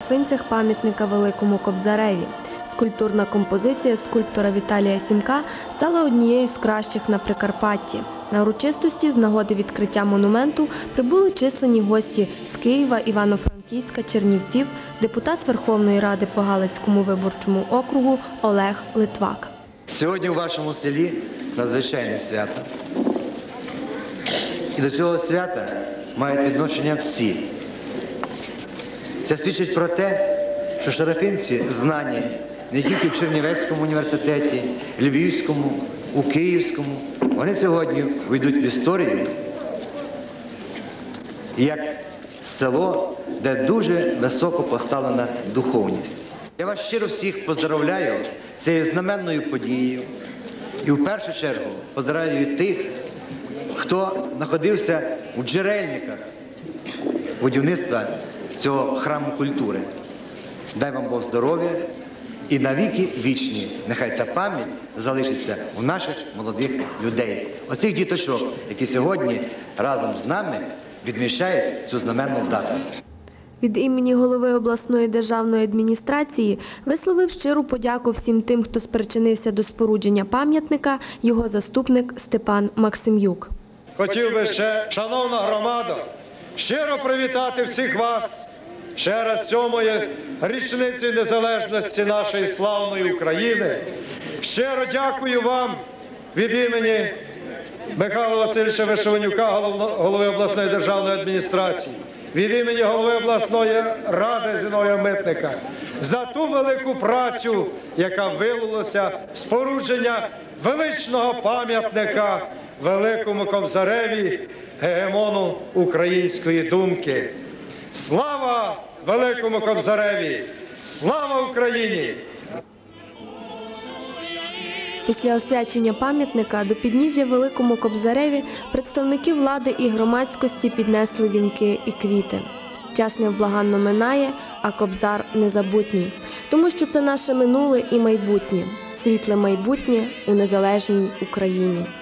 верхвинцях пам'ятника Великому Кобзареві. Скульптурна композиція скульптора Віталія Сімка стала однією з кращих на Прикарпатті. На урочистості з нагоди відкриття монументу прибули численні гості з Києва, Івано-Франківська, Чернівців, депутат Верховної Ради по Галицькому виборчому округу Олег Литвак. Сьогодні у вашому селі надзвичайне свято. І до цього свята мають відношення всі. Це свідчить про те, що шарапинці знані не тільки в Чернівецькому університеті, Львівському, у Київському. Вони сьогодні війдуть в історію як село, де дуже високо поставлена духовність. Я вас щиро всіх поздоровляю з цією знаменною подією. І в першу чергу поздоровляю тих, хто знаходився у джерельниках будівництва цього храму культури. Дай вам Бог здоров'я і навіки вічні. Нехай ця пам'ять залишиться у наших молодих людей. Оцих діточок, які сьогодні разом з нами відмічають цю знаменну дату. Від імені голови обласної державної адміністрації висловив щиру подяку всім тим, хто спричинився до спорудження пам'ятника, його заступник Степан Максим'юк. Хотів би ще, шановна громада, щиро привітати всіх вас ще раз 7-ї річниці незалежності нашої славної України. Щиро дякую вам від імені Михайла Васильовича Вишиванюка, голови обласної державної адміністрації, від імені голови обласної ради Зіновія Митника за ту велику працю, яка вилилася в спорудження величного пам'ятника Великому Кобзареві, гегемону української думки. Слава Великому Кобзареві! Слава Україні! Після освячення пам'ятника до підніжжя Великому Кобзареві представники влади і громадськості піднесли вінки і квіти. Час невблаганно минає, а Кобзар незабутній. Тому що це наше минуле і майбутнє. Світле майбутнє у незалежній Україні.